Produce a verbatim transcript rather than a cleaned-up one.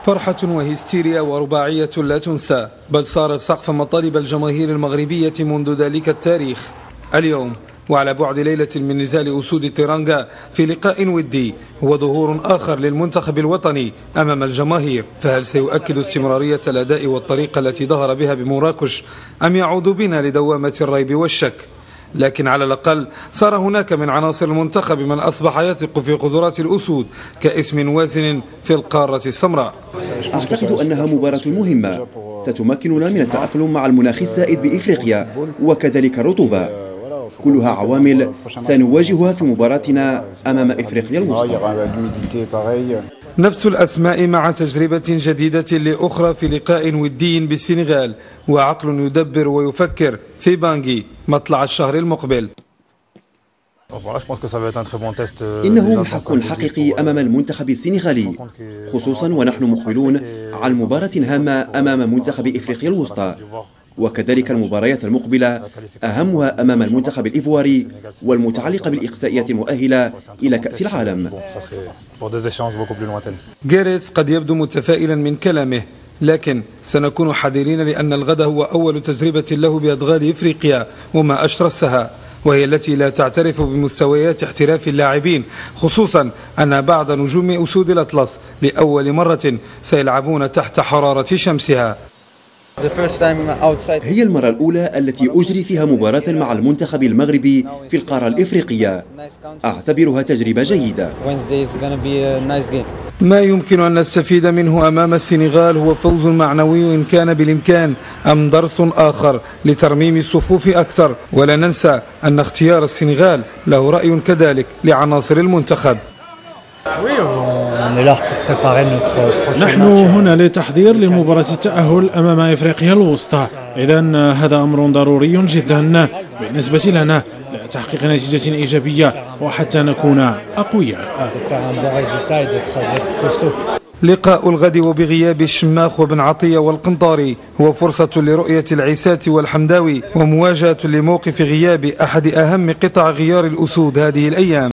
فرحة وهستيريا ورباعية لا تنسى، بل صارت سقف مطالب الجماهير المغربية منذ ذلك التاريخ. اليوم وعلى بعد ليلة من نزال أسود الترانغا في لقاء ودي هو ظهور آخر للمنتخب الوطني أمام الجماهير، فهل سيؤكد استمرارية الأداء والطريقة التي ظهر بها بمراكش أم يعود بنا لدوامة الريب والشك؟ لكن على الأقل صار هناك من عناصر المنتخب من أصبح يثق في قدرات الأسود كاسم وازن في القارة السمراء. أعتقد أنها مباراة مهمة ستمكننا من التأقلم مع المناخ السائد بإفريقيا وكذلك الرطوبة، كلها عوامل سنواجهها في مباراتنا أمام إفريقيا الوسطى. نفس الأسماء مع تجربة جديدة لأخرى في لقاء ودي بالسنغال، وعقل يدبر ويفكر في بانغي مطلع الشهر المقبل. إنه محك حقيقي أمام المنتخب السنغالي، خصوصا ونحن مقبلون على مباراة هامة أمام منتخب إفريقيا الوسطى، وكذلك المباريات المقبلة أهمها أمام المنتخب الإيفواري والمتعلقة بالإقصائيات المؤهلة إلى كأس العالم. جاريث قد يبدو متفائلا من كلامه، لكن سنكون حذرين لأن الغد هو أول تجربة له بأدغال إفريقيا وما أشرسها، وهي التي لا تعترف بمستويات احتراف اللاعبين، خصوصا أن بعض نجوم أسود الأطلس لأول مرة سيلعبون تحت حرارة شمسها. هي المرة الأولى التي أجري فيها مباراة مع المنتخب المغربي في القارة الإفريقية، أعتبرها تجربة جيدة. ما يمكن أن نستفيد منه أمام السنغال هو فوز معنوي إن كان بالإمكان، أم درس آخر لترميم الصفوف أكثر، ولا ننسى أن اختيار السنغال له رأي كذلك لعناصر المنتخب. نحن هنا لتحضير لمباراة التأهل أمام إفريقيا الوسطى، إذن هذا أمر ضروري جدا بالنسبة لنا لتحقيق نتيجة إيجابية وحتى نكون أقوياء. لقاء الغد وبغياب الشماخ وبن عطية والقنطاري هو فرصة لرؤية العيسات والحمداوي، ومواجهة لموقف غياب أحد أهم قطع غيار الأسود هذه الأيام.